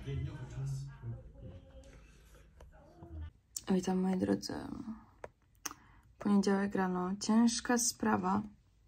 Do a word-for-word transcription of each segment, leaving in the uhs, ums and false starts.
Witam moi drodzy. Poniedziałek rano. Ciężka sprawa.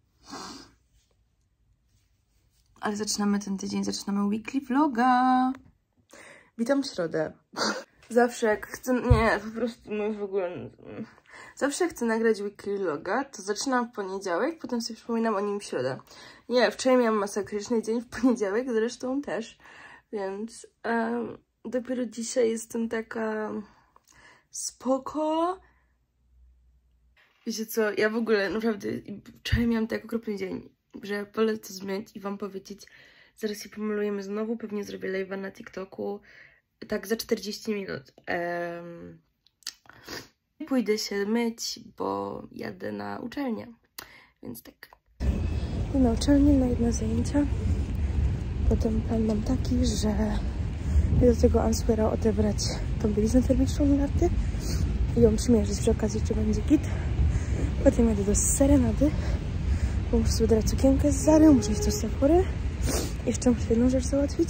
Ale zaczynamy ten tydzień, zaczynamy weekly vloga. Witam w środę. Zawsze jak chcę... Nie, po prostu my w ogóle... Zawsze jak chcę nagrać weekly vloga, to zaczynam w poniedziałek, potem sobie przypominam o nim w środę. Nie, wczoraj miałam masakryczny dzień, w poniedziałek zresztą też. Więc um, dopiero dzisiaj jestem taka... spoko. Wiecie co, ja w ogóle naprawdę wczoraj miałam tak okropny dzień, że wolę to zmienić i wam powiedzieć. Zaraz się pomalujemy znowu, pewnie zrobię live'a na TikToku. Tak za czterdzieści minut. Um, pójdę się myć, bo jadę na uczelnię. Więc tak. Idę na uczelnię, na jedno zajęcia. Potem plan mam taki, że idę do tego Answera odebrać tą bieliznę termiczną na narty i ją przymierzyć przy okazji, czy będzie git. Potem jadę do Serenady, bo muszę sobie dać sukienkę z Zary, muszę iść do Sephory. Jeszcze muszę jedną rzecz załatwić.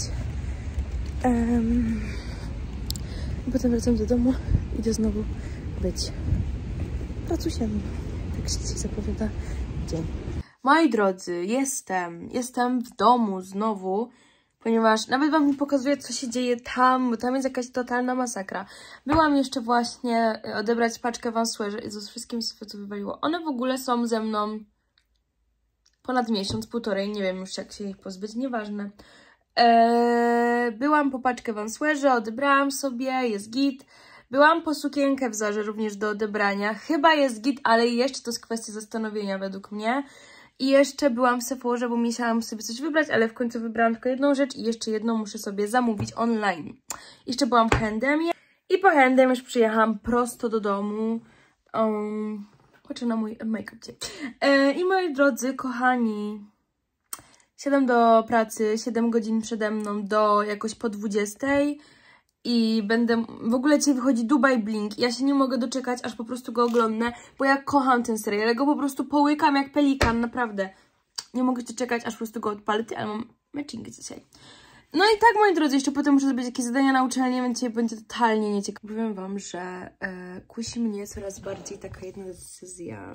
Um, potem wracam do domu, idę znowu być pracusiami. Tak się dzisiaj zapowiada dzień. Moi drodzy, jestem, jestem w domu znowu, ponieważ nawet wam nie pokazuję, co się dzieje tam, bo tam jest jakaś totalna masakra. Byłam jeszcze właśnie odebrać paczkę w Answerze i ze wszystkim się to wywaliło. One w ogóle są ze mną ponad miesiąc, półtorej, nie wiem już jak się ich pozbyć, nieważne. Eee, byłam po paczkę w Answerze, odebrałam sobie, jest git. Byłam po sukienkę w Zarze również do odebrania, chyba jest git, ale jeszcze to jest kwestia zastanowienia według mnie. I jeszcze byłam w Sephorze, bo musiałam sobie coś wybrać, ale w końcu wybrałam tylko jedną rzecz i jeszcze jedną muszę sobie zamówić online. Jeszcze byłam w H and M i po H and M już przyjechałam prosto do domu. Um, Patrzę na mój make-up dzisiaj. E, I moi drodzy, kochani, siadam do pracy, siedem godzin przede mną do jakoś po dwudziestej. I będę... W ogóle dzisiaj wychodzi Dubai Blink. Ja się nie mogę doczekać, aż po prostu go oglądnę, bo ja kocham ten serial. Ja go po prostu połykam jak pelikan, naprawdę. Nie mogę się doczekać, aż po prostu go odpalę, ale mam matching dzisiaj. No i tak, moi drodzy, jeszcze potem muszę zrobić jakieś zadania na uczelni, więc dzisiaj będzie totalnie nieciekawe. Powiem wam, że e, kusi mnie coraz bardziej taka jedna decyzja.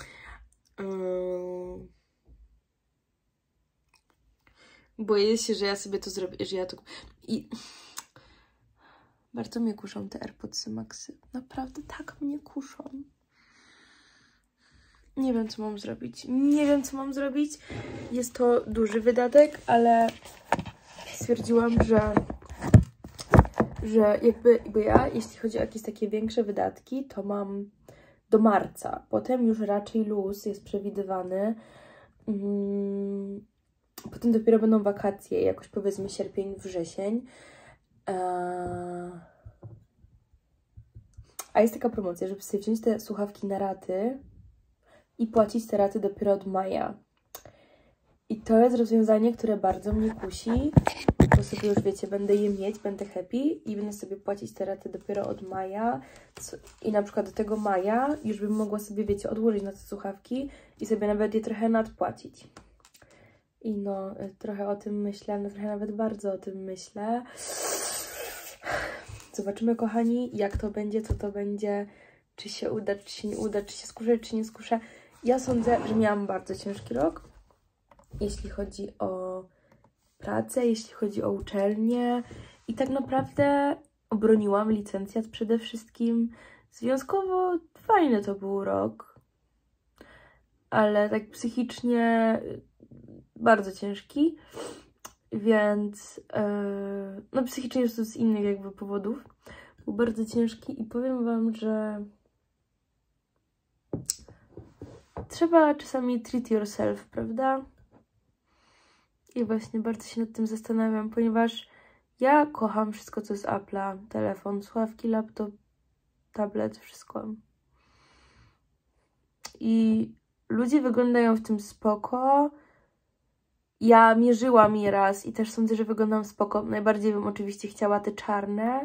Um, boję się, że ja sobie to zrobię, że ja to... I... Bardzo mnie kuszą te AirPodsy Maxy. Naprawdę tak mnie kuszą. Nie wiem, co mam zrobić. Nie wiem, co mam zrobić. Jest to duży wydatek, ale stwierdziłam, że, że jakby, jakby ja, jeśli chodzi o jakieś takie większe wydatki, to mam do marca. Potem już raczej luz jest przewidywany. Hmm. Potem dopiero będą wakacje, jakoś powiedzmy sierpień, wrzesień. A jest taka promocja, żeby sobie wziąć te słuchawki na raty i płacić te raty dopiero od maja. I to jest rozwiązanie, które bardzo mnie kusi, bo sobie już wiecie, będę je mieć, będę happy i będę sobie płacić te raty dopiero od maja. I na przykład do tego maja już bym mogła sobie, wiecie, odłożyć na te słuchawki i sobie nawet je trochę nadpłacić. I no, trochę o tym myślę, no trochę nawet bardzo o tym myślę. Zobaczymy, kochani, jak to będzie, co to będzie, czy się uda, czy się nie uda, czy się skuszę, czy nie skuszę. Ja sądzę, że miałam bardzo ciężki rok, jeśli chodzi o pracę, jeśli chodzi o uczelnię i tak naprawdę obroniłam licencjat przede wszystkim. Związkowo fajny to był rok, ale tak psychicznie bardzo ciężki. Więc yy, no psychicznie jest to z innych jakby powodów. Był bardzo ciężki i powiem wam, że trzeba czasami treat yourself, prawda? I właśnie bardzo się nad tym zastanawiam, ponieważ ja kocham wszystko, co z Apple'a. Telefon, słuchawki, laptop, tablet, wszystko. I ludzie wyglądają w tym spoko. Ja mierzyłam je raz i też sądzę, że wyglądam spoko. Najbardziej bym oczywiście chciała te czarne.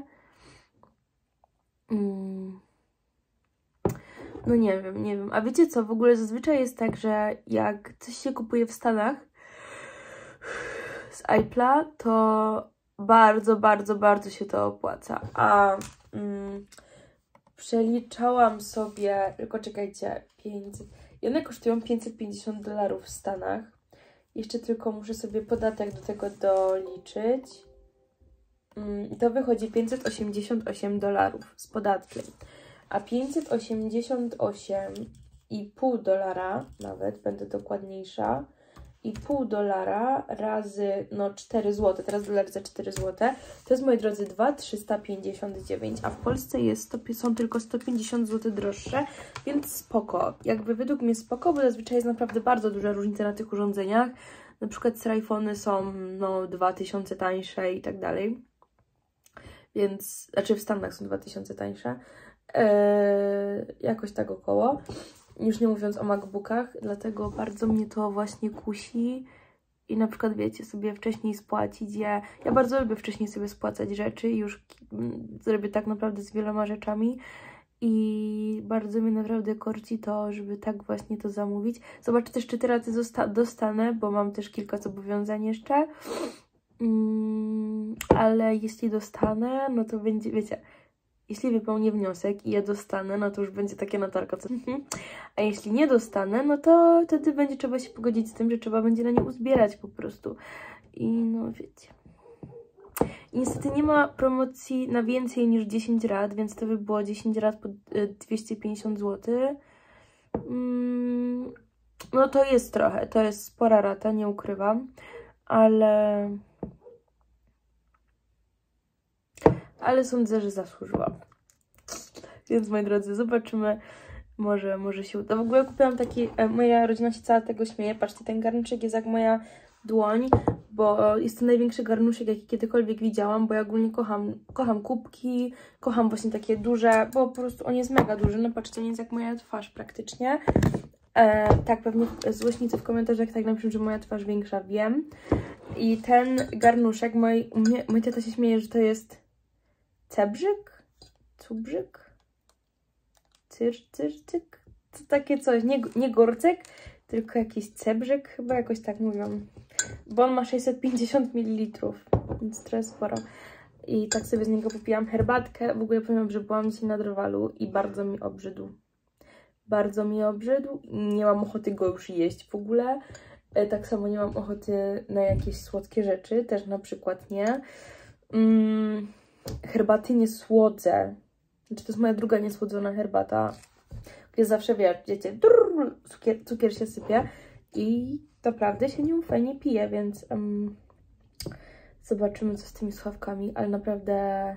Mm. No nie wiem, nie wiem. A wiecie co? W ogóle zazwyczaj jest tak, że jak coś się kupuje w Stanach z Apple'a, to bardzo, bardzo, bardzo się to opłaca. A mm, przeliczałam sobie, tylko czekajcie, pięćset, one kosztują pięćset pięćdziesiąt dolarów w Stanach. Jeszcze tylko muszę sobie podatek do tego doliczyć. I to wychodzi pięćset osiemdziesiąt osiem dolarów z podatkiem. A pięćset osiemdziesiąt osiem i pół dolara, nawet będę dokładniejsza, i pół dolara razy no cztery złote, teraz dolar za cztery złote, to jest, moi drodzy, dwa tysiące trzysta pięćdziesiąt dziewięć, a w Polsce jest to, są tylko sto pięćdziesiąt złotych droższe, więc spoko. Jakby według mnie spoko, bo zazwyczaj jest naprawdę bardzo duża różnica na tych urządzeniach. Na przykład iPhony są no dwa tysiące tańsze i tak dalej. Więc, znaczy w Stanach są dwa tysiące tańsze. Eee, jakoś tak około. Już nie mówiąc o MacBookach, dlatego bardzo mnie to właśnie kusi. I na przykład, wiecie, sobie wcześniej spłacić je. Ja bardzo lubię wcześniej sobie spłacać rzeczy i już zrobię tak naprawdę z wieloma rzeczami. I bardzo mnie naprawdę korci to, żeby tak właśnie to zamówić. Zobaczę też, czy te raty dostanę, bo mam też kilka zobowiązań jeszcze. Mm, ale jeśli dostanę, no to będzie, wiecie, jeśli wypełnię wniosek i je dostanę, no to już będzie takie notarko, co... A jeśli nie dostanę, no to wtedy będzie trzeba się pogodzić z tym, że trzeba będzie na nie uzbierać po prostu. I no wiecie. I niestety nie ma promocji na więcej niż dziesięć rat, więc to by było dziesięć rat po dwieście pięćdziesiąt złotych. Mm, no to jest trochę, to jest spora rata, nie ukrywam, ale... Ale sądzę, że zasłużyłam. Więc, moi drodzy, zobaczymy. Może, może się uda. W ogóle kupiłam taki... E, moja rodzina się cała tego śmieje. Patrzcie, ten garnuszek jest jak moja dłoń, bo jest to największy garnuszek, jaki kiedykolwiek widziałam, bo ja ogólnie kocham, kocham kubki, kocham właśnie takie duże, bo po prostu on jest mega duży. No patrzcie, on jest jak moja twarz praktycznie. E, tak, pewnie złośnicy w komentarzach tak napiszą, że moja twarz większa, wiem. I ten garnuszek, mój, mój tata się śmieje, że to jest cebrzyk? Cubrzyk? Cyr, cyrcyk? To takie coś, nie, nie gorcyk, tylko jakiś cebrzyk, chyba jakoś tak mówią. Bo on ma sześćset pięćdziesiąt mililitrów, więc trochę sporo. I tak sobie z niego popijam herbatkę. W ogóle powiem, że byłam dzisiaj na Drowalu i bardzo mi obrzydł. Bardzo mi obrzydł i nie mam ochoty go już jeść w ogóle. Tak samo nie mam ochoty na jakieś słodkie rzeczy, też na przykład nie. Mm. Herbaty nie słodzę. Znaczy, to jest moja druga niesłodzona herbata. Jest zawsze, wiecie, drrr, cukier, cukier się sypie i naprawdę się nią fajnie pije, więc um, zobaczymy, co z tymi słuchawkami, ale naprawdę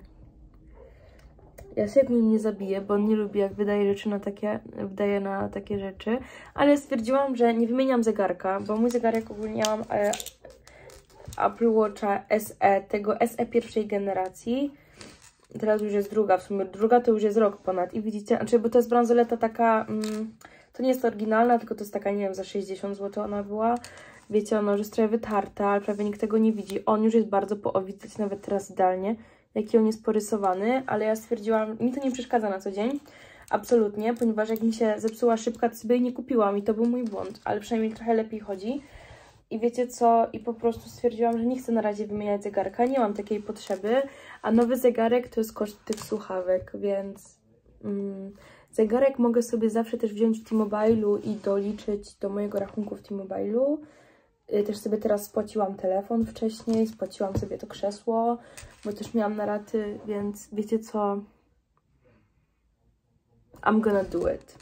ja się jak mnie nie zabiję, bo on nie lubi, jak wydaje rzeczy na takie, wydaje na takie rzeczy, ale stwierdziłam, że nie wymieniam zegarka, bo mój zegarek ogólnie ja mam e, Apple Watcha S E, tego S E pierwszej generacji. Teraz już jest druga, w sumie druga to już jest rok ponad i widzicie, znaczy, bo to jest bransoleta taka, mm, to nie jest oryginalna, tylko to jest taka, nie wiem, za sześćdziesiąt złotych ona była. Wiecie, ona już jest trochę wytarta, ale prawie nikt tego nie widzi. On już jest bardzo po, widać nawet teraz idealnie, jaki on jest porysowany, ale ja stwierdziłam, mi to nie przeszkadza na co dzień, absolutnie, ponieważ jak mi się zepsuła szybka, to sobie jej nie kupiłam i to był mój błąd, ale przynajmniej trochę lepiej chodzi. I wiecie co? I po prostu stwierdziłam, że nie chcę na razie wymieniać zegarka, nie mam takiej potrzeby, a nowy zegarek to jest koszt tych słuchawek, więc mm, zegarek mogę sobie zawsze też wziąć w T-Mobile'u i doliczyć do mojego rachunku w T-Mobile'u. Też sobie teraz spłaciłam telefon wcześniej, spłaciłam sobie to krzesło, bo też miałam na raty, więc wiecie co? I'm gonna do it.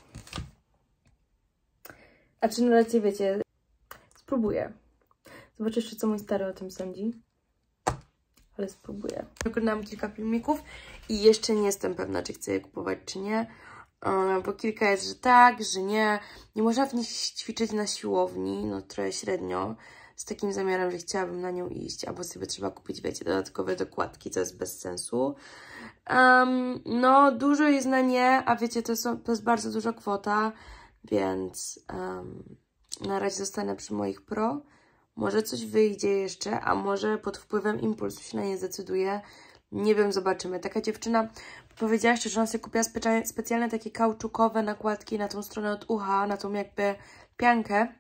A czy na razie wiecie... Spróbuję. Zobaczę jeszcze, co mój stary o tym sądzi. Ale spróbuję. Oglądałam kilka filmików i jeszcze nie jestem pewna, czy chcę je kupować, czy nie. Bo kilka jest, że tak, że nie. Nie można w nich ćwiczyć na siłowni, no trochę średnio. Z takim zamiarem, że chciałabym na nią iść, albo sobie trzeba kupić, wiecie, dodatkowe dokładki, co jest bez sensu. Um, no, dużo jest na nie, a wiecie, to jest, to jest bardzo duża kwota, więc... Um, na razie zostanę przy moich Pro. Może coś wyjdzie jeszcze, a może pod wpływem impulsu się na nie zdecyduje. Nie wiem, zobaczymy. Taka dziewczyna powiedziała jeszcze, że ona sobie kupiła specia specjalne takie kauczukowe nakładki na tą stronę od ucha, na tą jakby piankę.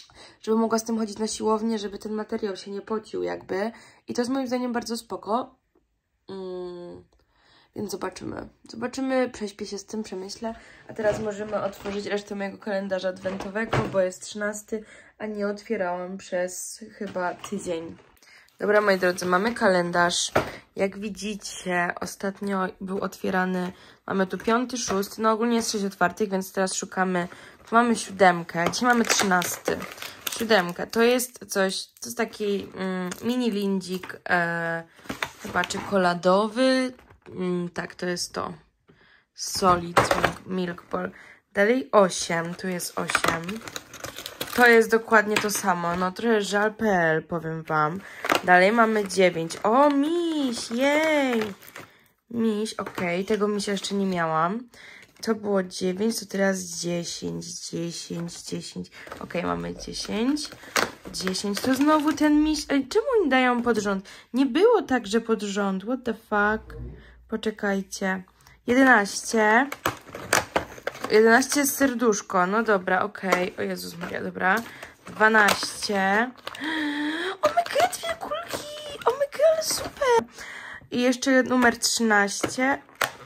żeby mogła z tym chodzić na siłownię, żeby ten materiał się nie pocił jakby. I to jest moim zdaniem bardzo spoko. Mm. Więc zobaczymy. Zobaczymy, prześpię się z tym, przemyślę. A teraz możemy otworzyć resztę mojego kalendarza adwentowego, bo jest trzynasty, a nie otwierałam przez chyba tydzień. Dobra, moi drodzy, mamy kalendarz. Jak widzicie, ostatnio był otwierany, mamy tu piąty, szósty, no ogólnie jest sześć otwartych, więc teraz szukamy, tu mamy siódemkę, dzisiaj mamy trzynasty. Siódemka, to jest coś, to jest taki mm, mini lindzik, e, chyba czekoladowy, mm, tak, to jest to, solid milk, milk ball. Dalej osiem, tu jest osiem. To jest dokładnie to samo, no trochę żal kropka pe el, powiem wam. Dalej mamy dziewięć. O, miś, jej! Miś, okej, okay. Tego misia jeszcze nie miałam. To było dziewięć, to teraz dziesięć, dziesięć, dziesięć. Okej, okay, mamy dziesięć, dziesięć. To znowu ten miś. Ej, czemu oni dają pod rząd? Nie było tak, że pod rząd. What the fuck? Poczekajcie. jedenaście. jedenaście jest serduszko. No dobra, okej. Okay. O Jezus Maria, dobra. dwanaście. Oh my god, dwie kulki. Oh my god, super. I jeszcze numer trzynaście.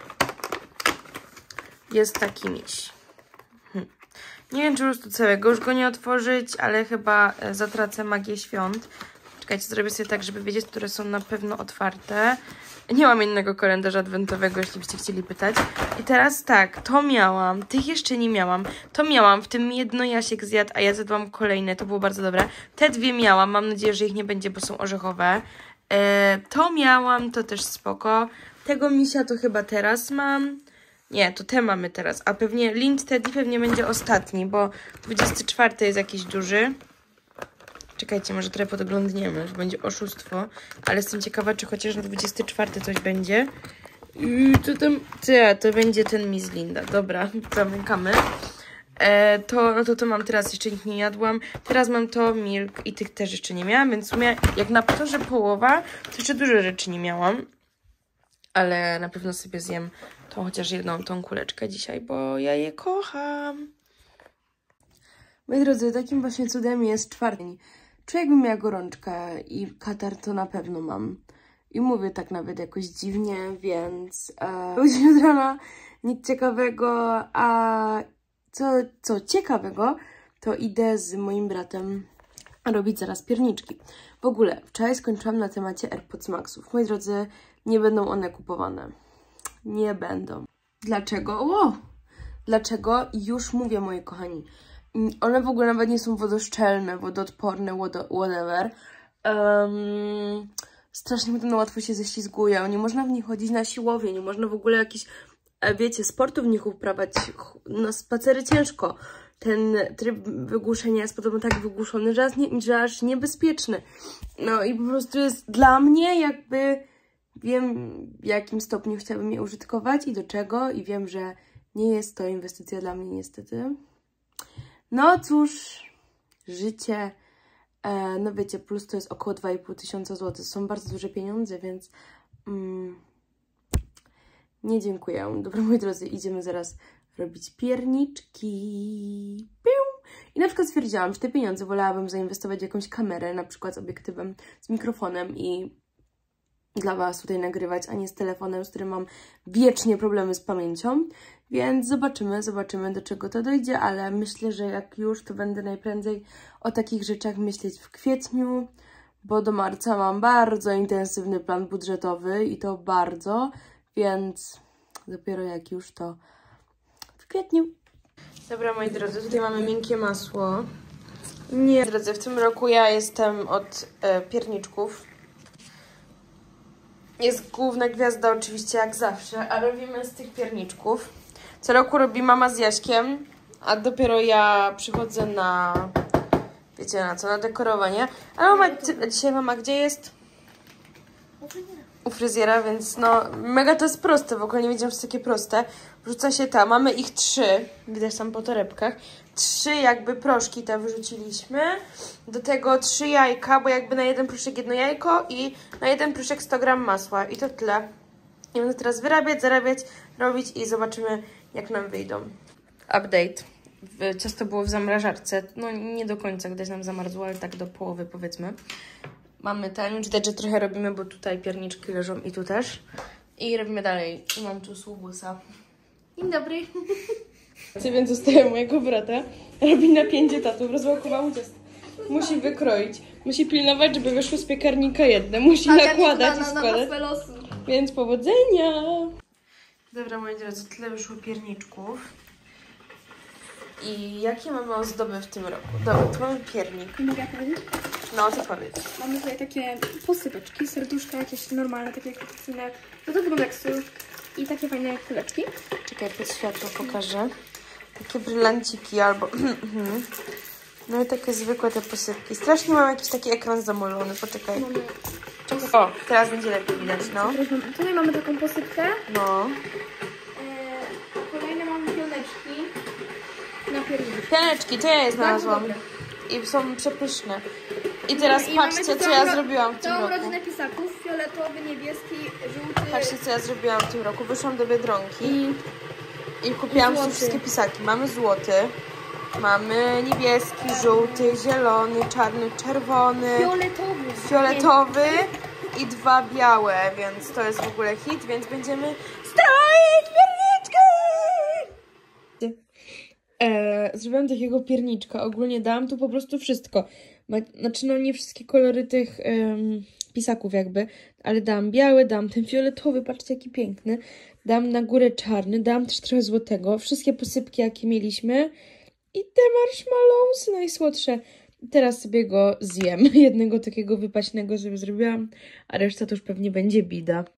Jest taki miś. Hm. Nie wiem, czy po prostu całego już go nie otworzyć, ale chyba zatracę magię świąt. Czekajcie, zrobię sobie tak, żeby wiedzieć, które są na pewno otwarte. Nie mam innego kalendarza adwentowego, jeśli byście chcieli pytać. I teraz tak, to miałam, tych jeszcze nie miałam. To miałam, w tym jedno Jasiek zjadł, a ja zjadłam kolejne, to było bardzo dobre. Te dwie miałam, mam nadzieję, że ich nie będzie, bo są orzechowe. E, to miałam, to też spoko. Tego misia to chyba teraz mam. Nie, to te mamy teraz, a pewnie Lind Teddy pewnie będzie ostatni, bo dwudziesty czwarty jest jakiś duży. Czekajcie, może trochę podglądniemy, że będzie oszustwo, ale jestem ciekawa, czy chociaż na dwudziesty czwarty coś będzie. I to tam, te, to będzie ten Miss Linda. Dobra, zamykamy. E, to, no to to mam teraz, jeszcze ich nie jadłam. Teraz mam to, milk i tych też jeszcze nie miałam, więc w sumie jak na to, że połowa, to jeszcze dużo rzeczy nie miałam. Ale na pewno sobie zjem tą chociaż jedną tą kuleczkę dzisiaj, bo ja je kocham. Moi drodzy, takim właśnie cudem jest czwarty. Czuję, jakbym miała gorączkę i katar to na pewno mam. I mówię tak nawet jakoś dziwnie, więc e, budzimy od rana, nic ciekawego, a co, co ciekawego, to idę z moim bratem robić zaraz pierniczki. W ogóle, wczoraj skończyłam na temacie AirPods Maxów. Moi drodzy, nie będą one kupowane. Nie będą. Dlaczego? O! Dlaczego? Już mówię, moi kochani. One w ogóle nawet nie są wodoszczelne, wodoodporne, whatever. Um, strasznie mi to łatwo się ześlizguje. Nie można w nich chodzić na siłownię, nie można w ogóle jakiś, wiecie, sportu w nich uprawiać. Na spacery ciężko. Ten tryb wygłuszenia jest podobno tak wygłuszony, że aż, nie, że aż niebezpieczny. No i po prostu jest dla mnie jakby... Wiem, w jakim stopniu chciałabym je użytkować i do czego. I wiem, że nie jest to inwestycja dla mnie niestety. No cóż, życie, e, no wiecie, plus to jest około dwa i pół tysiąca złotych. Są bardzo duże pieniądze, więc mm, nie dziękuję. Dobra, moi drodzy, idziemy zaraz robić pierniczki. Piu! I na przykład stwierdziłam, że te pieniądze wolałabym zainwestować w jakąś kamerę, na przykład z obiektywem, z mikrofonem i dla Was tutaj nagrywać, a nie z telefonem, z którym mam wiecznie problemy z pamięcią. Więc zobaczymy, zobaczymy do czego to dojdzie, ale myślę, że jak już, to będę najprędzej o takich rzeczach myśleć w kwietniu, bo do marca mam bardzo intensywny plan budżetowy i to bardzo, więc dopiero jak już, to w kwietniu. Dobra, moi drodzy, tutaj mamy miękkie masło. Nie, drodzy, w tym roku ja jestem od e, pierniczków. Jest główna gwiazda oczywiście, jak zawsze, a robimy z tych pierniczków. Co roku robi mama z Jaśkiem, a dopiero ja przychodzę na, wiecie na co, na dekorowanie. Ale mama, ty, dzisiaj mama gdzie jest? U fryzjera, więc no mega to jest proste, w ogóle nie wiedziałam, że to takie proste. Wrzuca się ta, mamy ich trzy, widać tam po torebkach. Trzy jakby proszki te wyrzuciliśmy. Do tego trzy jajka, bo jakby na jeden proszek jedno jajko i na jeden proszek sto gram masła. I to tyle. I będę teraz wyrabiać, zarabiać, robić i zobaczymy, jak nam wyjdą. Update. ciasto było w zamrażarce. No nie do końca, gdzieś nam zamarzło, ale tak do połowy powiedzmy. Mamy ten, widać, że trochę robimy, bo tutaj pierniczki leżą i tu też. I robimy dalej. I mam tu sługusa. Dzień dobry. Więc zostaje mojego brata. Robi napięcie tatów, rozłakowało ciasto. Musi wykroić. Musi pilnować, żeby wyszło z piekarnika jedne. Musi tak, nakładać i składać. Na losu. Więc powodzenia! Dobra, moi drodzy, tyle wyszło pierniczków. I jakie mamy ozdoby w tym roku? Dobra, tu mamy piernik. Mogę powiedzieć? No, co powiedz? Mamy tutaj takie posypeczki, serduszka jakieś normalne, takie fajne, no to wygląda jak sól. I takie fajne kuleczki. Czekaj, pod światło pokażę. Takie brylanciki albo... No i takie zwykłe te posypki. Strasznie mam jakiś taki ekran zamolony, poczekaj. Mamy... O, teraz będzie lepiej widać, no. Tutaj mamy taką posypkę. No. Eee, kolejne mamy pioneczki na pierniczki. Pianeczki, to ja je znalazłam. I są przepyszne. I teraz I patrzcie, co ja zrobiłam w tym roku. Całą rodzinę pisaków, fioletowy, niebieski, żółty. Patrzcie, co ja zrobiłam w tym roku. Wyszłam do Biedronki i, i kupiłam tu wszystkie pisaki. Mamy złoty, mamy niebieski, żółty, zielony, czarny, czerwony, fioletowy, fioletowy i dwa białe, więc to jest w ogóle hit, więc będziemy stroić pierniczki! E, zrobiłam takiego pierniczka, ogólnie dałam tu po prostu wszystko. Ma, znaczy no nie wszystkie kolory tych um, pisaków jakby, ale dałam biały, dałam ten fioletowy, patrzcie jaki piękny. Dałam na górę czarny, dałam też trochę złotego, wszystkie posypki jakie mieliśmy i te marshmallowsy najsłodsze. Teraz sobie go zjem, jednego takiego wypaśnego sobie zrobiłam, a reszta to już pewnie będzie bida.